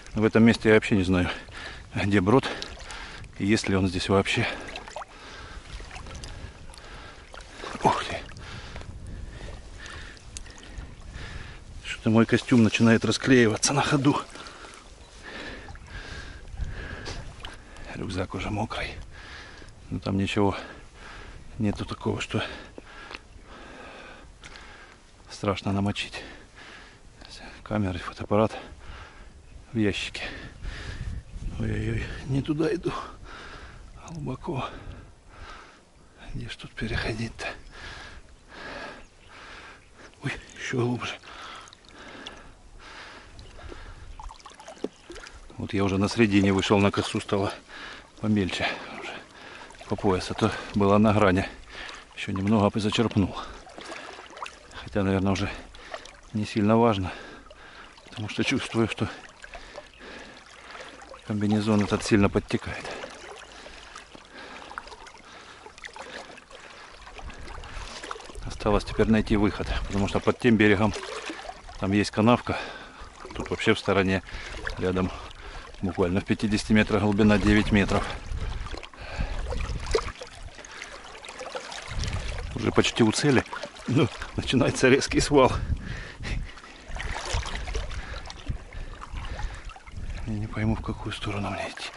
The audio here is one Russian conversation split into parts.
В этом месте я вообще не знаю, где брод и есть ли он здесь вообще. Ух ты! Что-то мой костюм начинает расклеиваться на ходу. Рюкзак уже мокрый. Но там ничего нету такого, что страшно намочить. Камера и фотоаппарат в ящике. Ой-ой-ой, не туда иду. Глубоко. Где ж тут переходить-то? Ой, еще глубже. Вот я уже на средине вышел на косу, стало помельче. Уже по пояс, а то была на грани. Еще немного бы зачерпнул. Хотя, наверное, уже не сильно важно. Потому что чувствую, что комбинезон этот сильно подтекает. Осталось теперь найти выход. Потому что под тем берегом там есть канавка. Тут вообще в стороне рядом буквально в 50 метрах глубина 9 метров. Уже почти у цели. Но начинается резкий свал. Я не пойму, в какую сторону мне идти.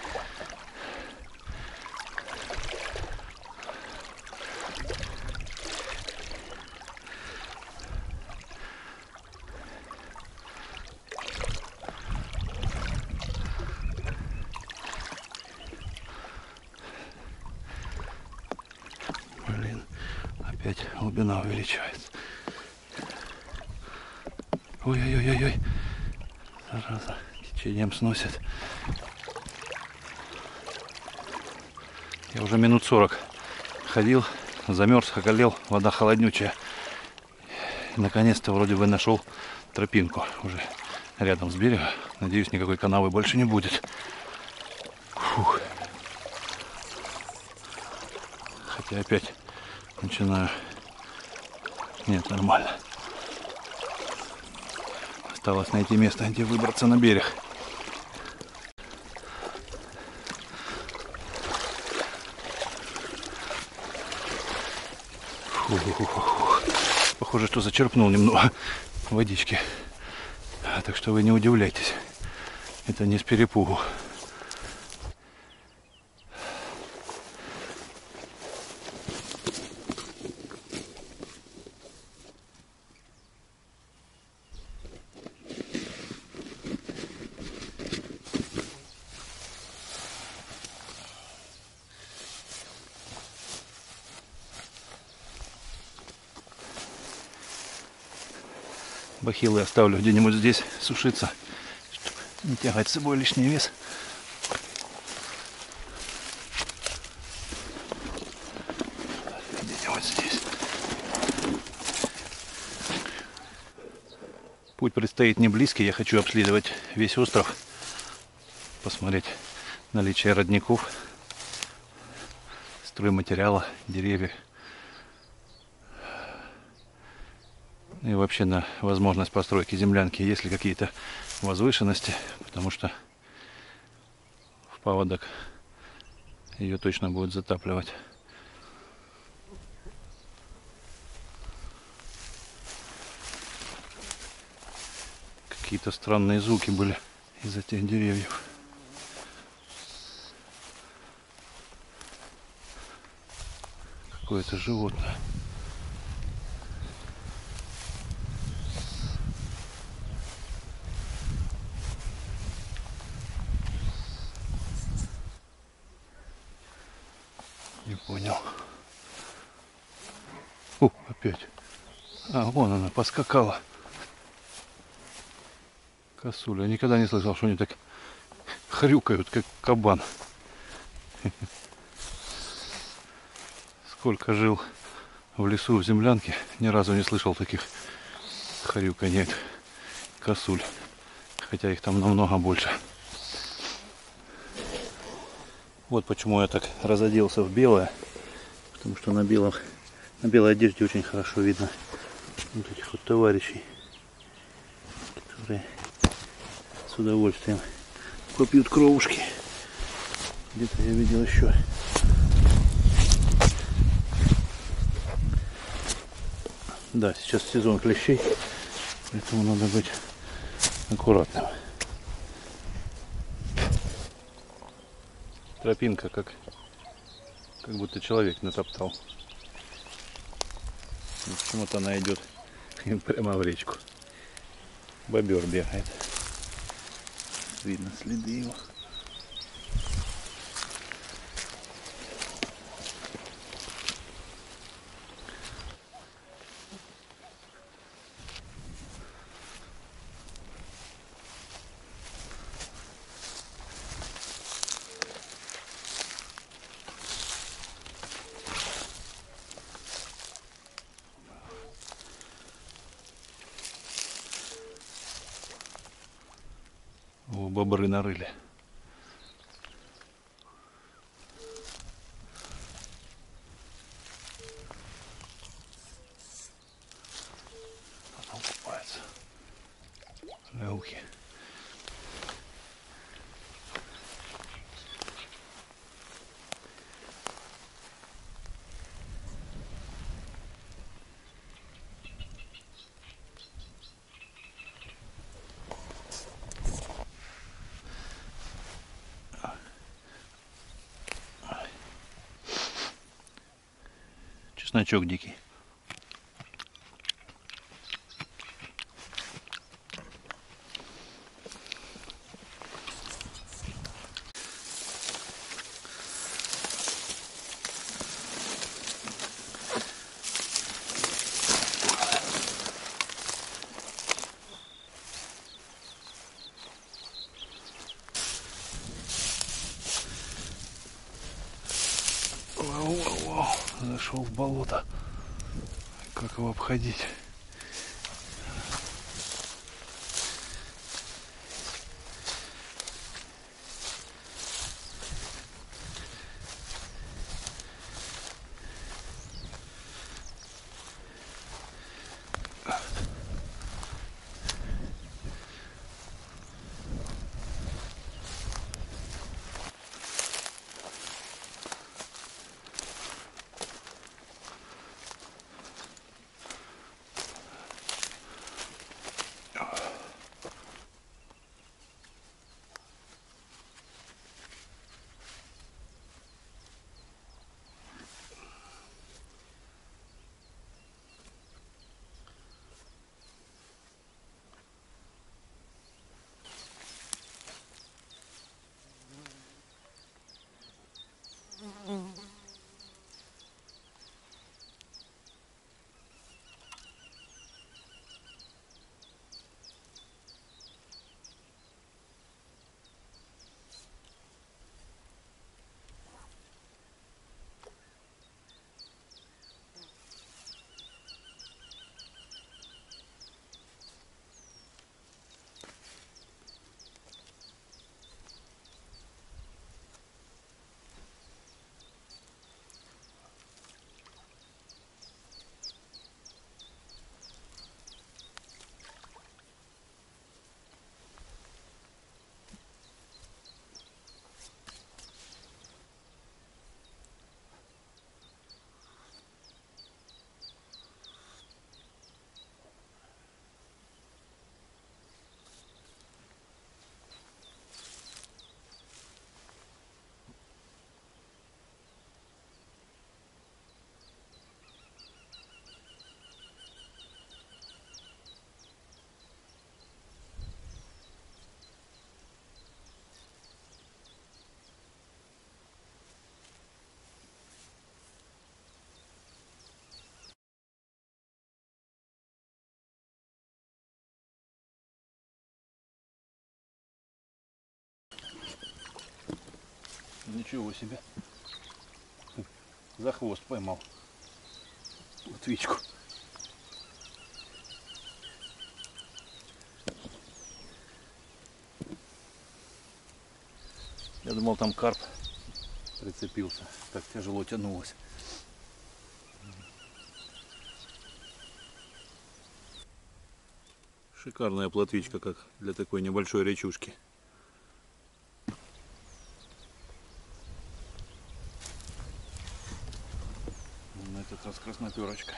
Блин, опять глубина увеличивается. Ой-ой-ой-ой. Зараза. Течением сносит. Я уже минут 40 ходил, замерз, околел, вода холоднючая. И наконец-то вроде бы нашел тропинку уже рядом с берегом. Надеюсь, никакой канавы больше не будет. Фух. Хотя опять начинаю... Нет, нормально. Осталось найти место, где выбраться на берег. Фу-фу-фу-фу. Похоже, что зачерпнул немного водички. Так что вы не удивляйтесь. Это не с перепугу. Бахилы оставлю где-нибудь здесь сушиться, чтобы не тягать с собой лишний вес. Где-нибудь здесь. Путь предстоит не близкий. Я хочу обследовать весь остров, посмотреть наличие родников, стройматериала, деревьев. И вообще на возможность постройки землянки, есть ли какие-то возвышенности, потому что в паводок ее точно будет затапливать. Какие-то странные звуки были из этих деревьев. Какое-то животное. Не понял. О, опять. А, вон она, поскакала. Косуля. Я никогда не слышал, что они так хрюкают, как кабан. Сколько жил в лесу, в землянке, ни разу не слышал таких хрюканьет косуль. Хотя их там намного больше. Вот почему я так разоделся в белое. Потому что на белой одежде очень хорошо видно вот этих вот товарищей, которые с удовольствием попьют кровушки. Где-то я видел еще. Да, сейчас сезон клещей, поэтому надо быть аккуратным. Тропинка как будто человек натоптал. Почему-то она идет прямо в речку. Бобер бегает. Видно следы его. О, бобры нарыли. Потом купаются. Лягухи. Чесночок дикий. Вау-вау-вау. Зашел в болото. Как его обходить? Ничего себе. За хвост поймал плотвичку. Я думал, там карп прицепился. Так тяжело тянулось. Шикарная плотвичка, как для такой небольшой речушки. этот раз красноперочка.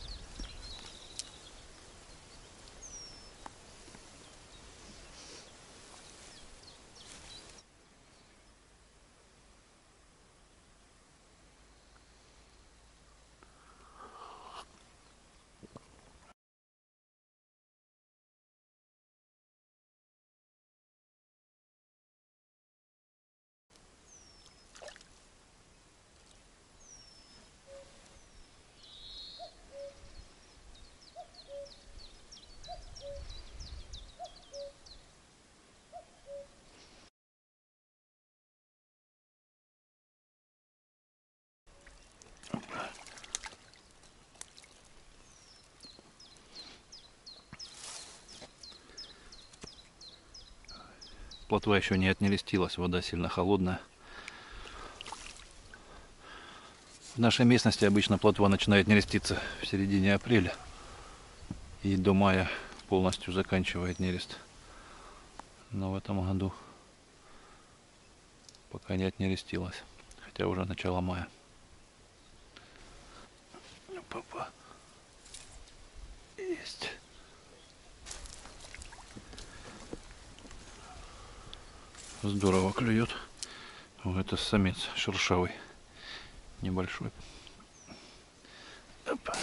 Плотва еще не отнерестилась, вода сильно холодная. В нашей местности обычно плотва начинает нереститься в середине апреля и до мая полностью заканчивает нерест. Но в этом году пока не отнерестилась, хотя уже начало мая. Папа. Есть. Здорово клюет. О, это самец шершавый. Небольшой. Опа.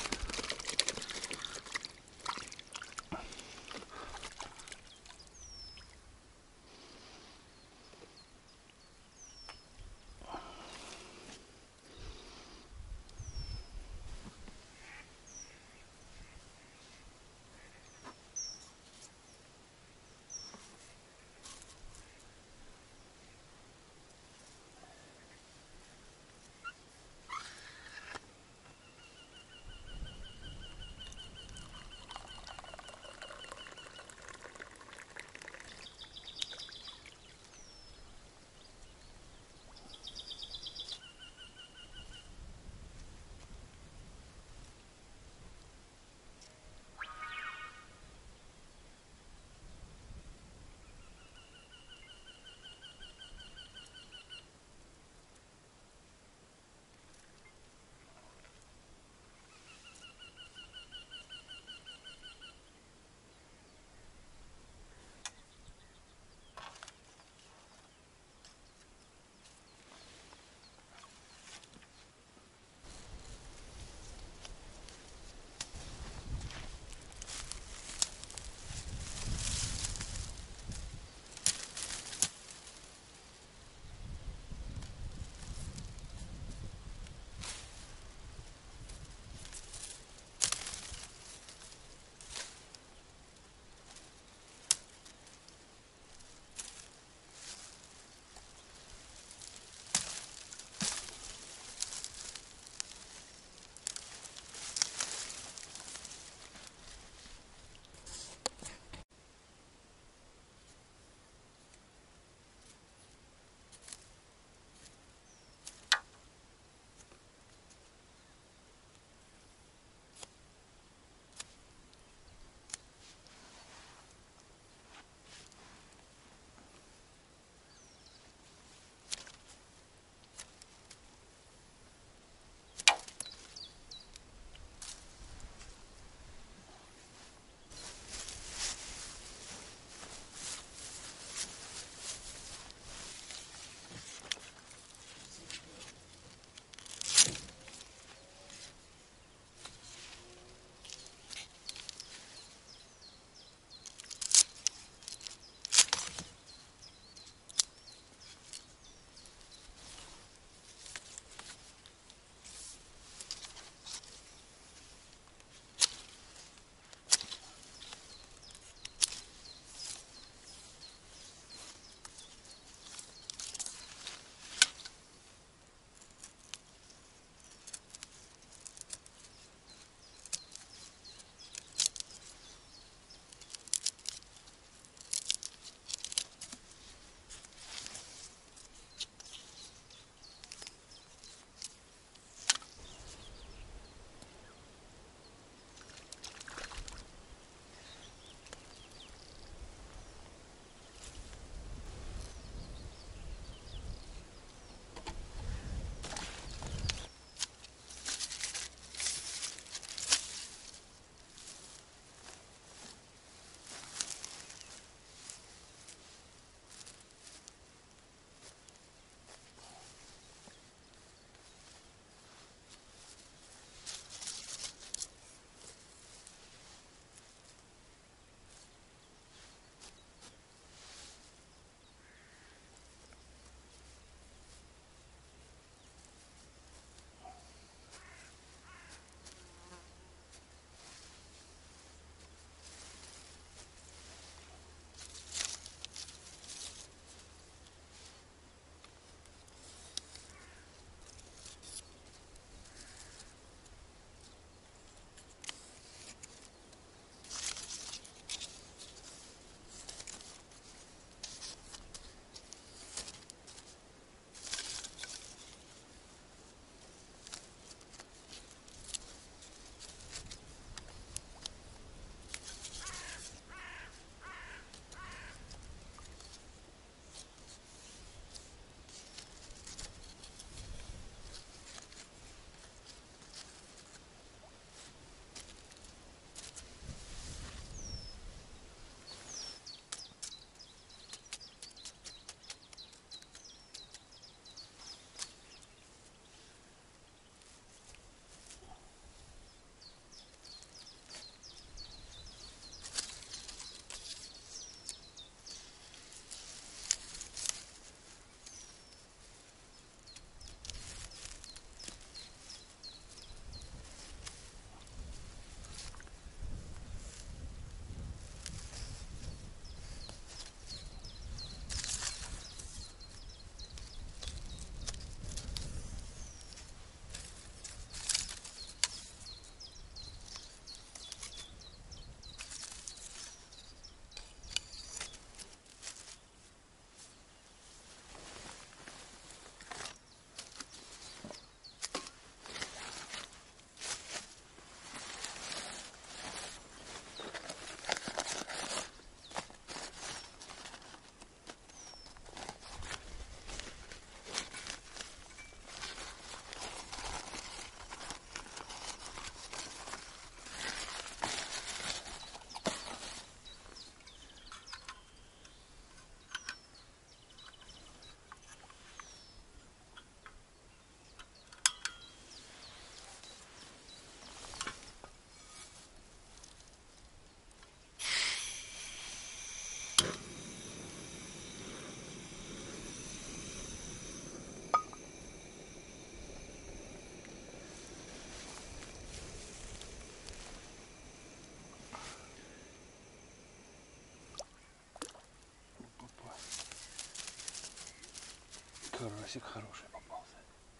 Карасик хороший попался.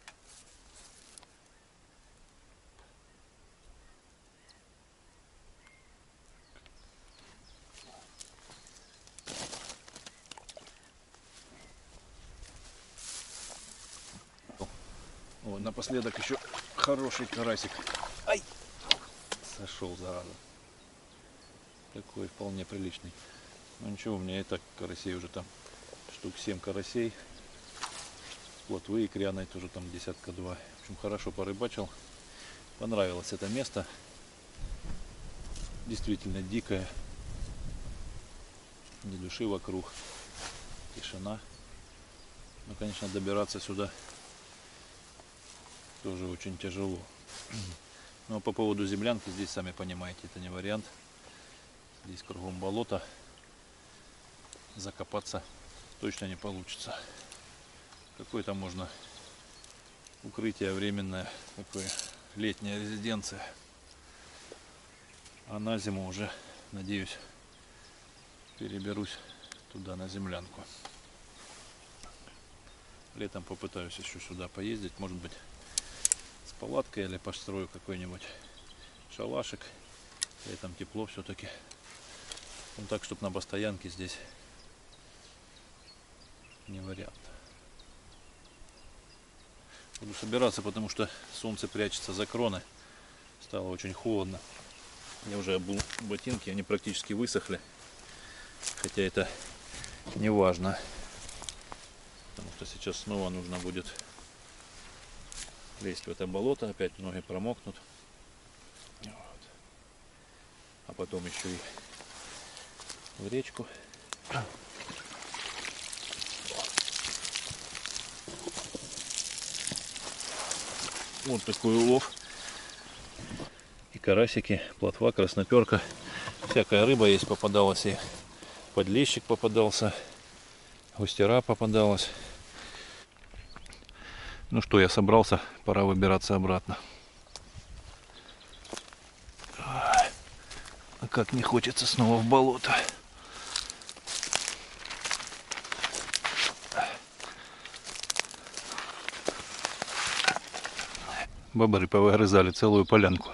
Вот, напоследок еще хороший карасик. Ай! Сошел, зараза. Такой вполне приличный. Ну ничего, у меня и так карасей уже там штук 7 карасей. Плотвы и кряной тоже там десятка два. В общем, хорошо порыбачил. Понравилось это место. Действительно дикое. Ни души вокруг. Тишина. Ну, конечно, добираться сюда тоже очень тяжело. Но по поводу землянки, здесь, сами понимаете, это не вариант. Здесь кругом болото. Закопаться точно не получится. Какое-то можно укрытие временное, такое летняя резиденция. А на зиму уже, надеюсь, переберусь туда на землянку. Летом попытаюсь еще сюда поездить, может быть, с палаткой или построю какой-нибудь шалашик. Летом тепло все-таки. Ну так, чтобы на постоянке здесь не вариант. Буду собираться, потому что солнце прячется за кроны. Стало очень холодно. Я уже обул ботинки, они практически высохли. Хотя это не важно. Потому что сейчас снова нужно будет лезть в это болото. Опять ноги промокнут. Вот. А потом еще и в речку. Вот такой улов. И карасики, плотва, красноперка. Всякая рыба есть попадалась. И подлещик попадался. Густера попадалась. Ну что, я собрался. Пора выбираться обратно. А как не хочется снова в болото. Бобры повыгрызали целую полянку.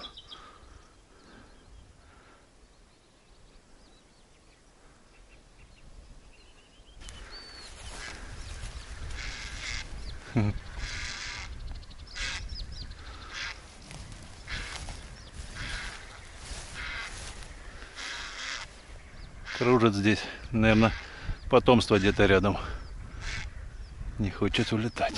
Кружит здесь. Наверное, потомство где-то рядом. Не хочет улетать.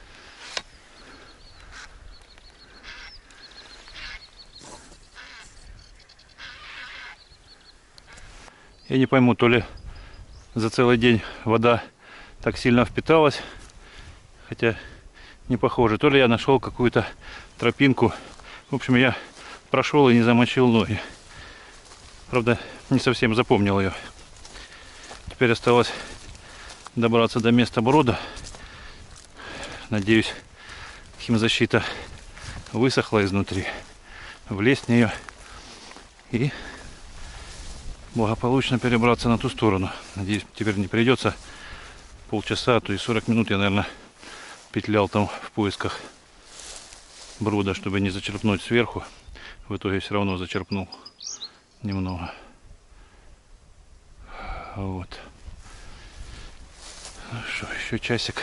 Я не пойму, то ли за целый день вода так сильно впиталась, хотя не похоже, то ли я нашел какую-то тропинку. В общем, я прошел и не замочил ноги. Правда, не совсем запомнил ее. Теперь осталось добраться до места брода. Надеюсь, химзащита высохла изнутри. Влезть в нее и благополучно перебраться на ту сторону. Надеюсь, теперь не придется полчаса, а то и 40 минут я, наверное, петлял там в поисках брода, чтобы не зачерпнуть сверху. В итоге все равно зачерпнул немного. Вот. Ну что, еще часик,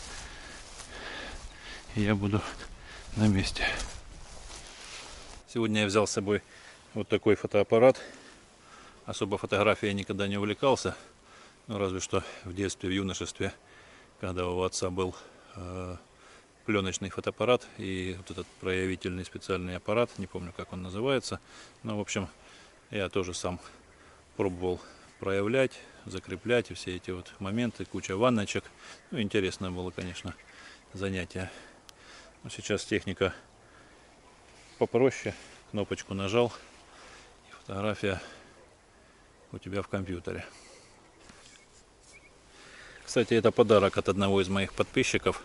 и я буду на месте. Сегодня я взял с собой вот такой фотоаппарат. Особо фотографией я никогда не увлекался. Ну, разве что в детстве, в юношестве, когда у отца был пленочный фотоаппарат и вот этот проявительный специальный аппарат, не помню, как он называется. Но, в общем, я тоже сам пробовал проявлять, закреплять и все эти вот моменты, куча ванночек. Ну, интересное было, конечно, занятие. Но сейчас техника попроще. Кнопочку нажал, и фотография у тебя в компьютере. Кстати, это подарок от одного из моих подписчиков.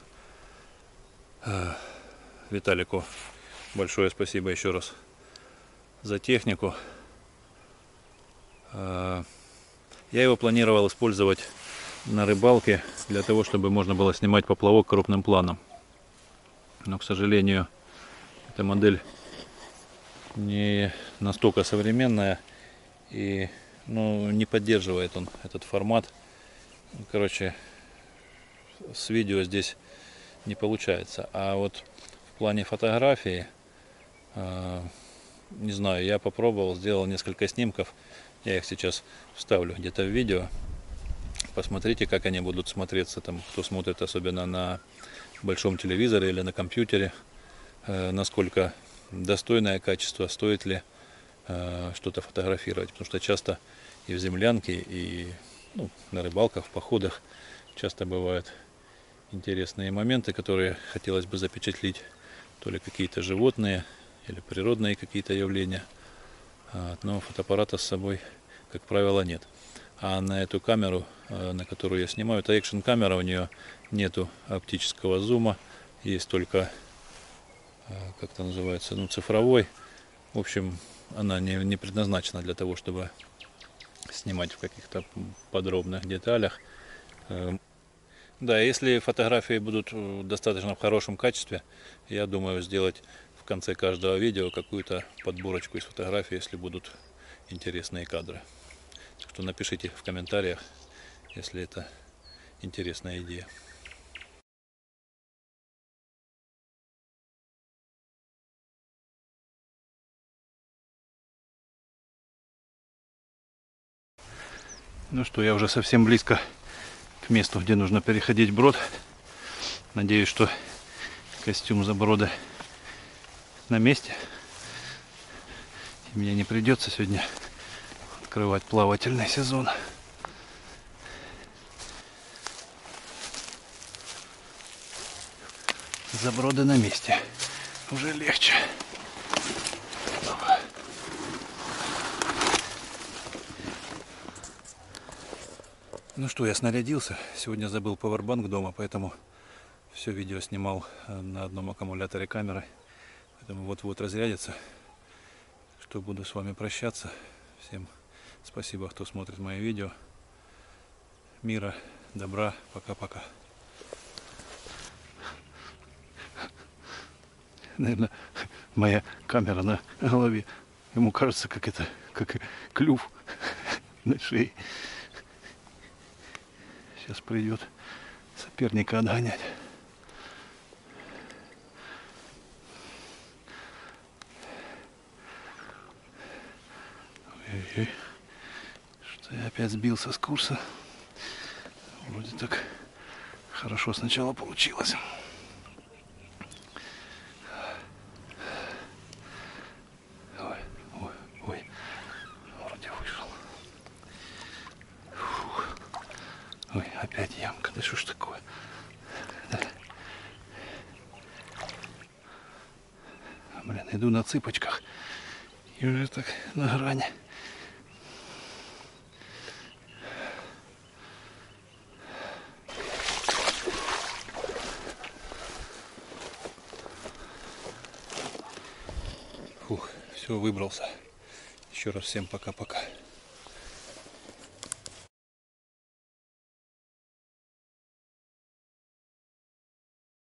Виталику большое спасибо еще раз за технику. Я его планировал использовать на рыбалке для того, чтобы можно было снимать поплавок крупным планом. Но, к сожалению, эта модель не настолько современная и не поддерживает он этот формат. Короче, с видео здесь не получается. А вот в плане фотографии, не знаю, я попробовал, сделал несколько снимков. Я их сейчас вставлю где-то в видео. Посмотрите, как они будут смотреться, там, кто смотрит особенно на большом телевизоре или на компьютере, насколько достойное качество, стоит ли что-то фотографировать. Потому что часто и в землянке, и на рыбалках, в походах часто бывают интересные моменты, которые хотелось бы запечатлеть. То ли какие-то животные, или природные какие-то явления. Но фотоаппарата с собой, как правило, нет. А на эту камеру, на которую я снимаю, это экшн камера, у нее нету оптического зума, есть только, как это называется, цифровой. В общем, она не предназначена для того, чтобы снимать в каких-то подробных деталях. Да, если фотографии будут достаточно в хорошем качестве, я думаю сделать в конце каждого видео какую-то подборочку из фотографий, если будут интересные кадры. Так что напишите в комментариях, если это интересная идея. Ну что, я уже совсем близко к месту, где нужно переходить брод. Надеюсь, что костюм заброда на месте. И мне не придется сегодня открывать плавательный сезон. Заброды на месте. Уже легче. Ну что, я снарядился. Сегодня забыл пауэрбанк дома, поэтому все видео снимал на одном аккумуляторе камеры. Поэтому вот-вот разрядится. Что буду с вами прощаться. Всем спасибо, кто смотрит мои видео. Мира, добра. Пока-пока. Наверное, моя камера на голове. Ему кажется, как клюв на шее. Сейчас придет соперника отгонять. Ой-ой-ой. Что я опять сбился с курса. Вроде так хорошо сначала получилось. Ой, ой, ой. Вроде вышел. Фух. Ой, опять ямка. Да что ж такое? Блин, иду на цыпочках. И уже так на грани. Фух, все, выбрался. Еще раз всем пока-пока.